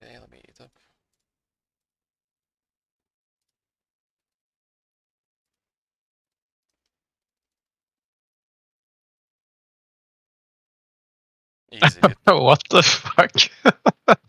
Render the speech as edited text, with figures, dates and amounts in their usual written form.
Okay, let me eat up. Easy, dude. What the fuck?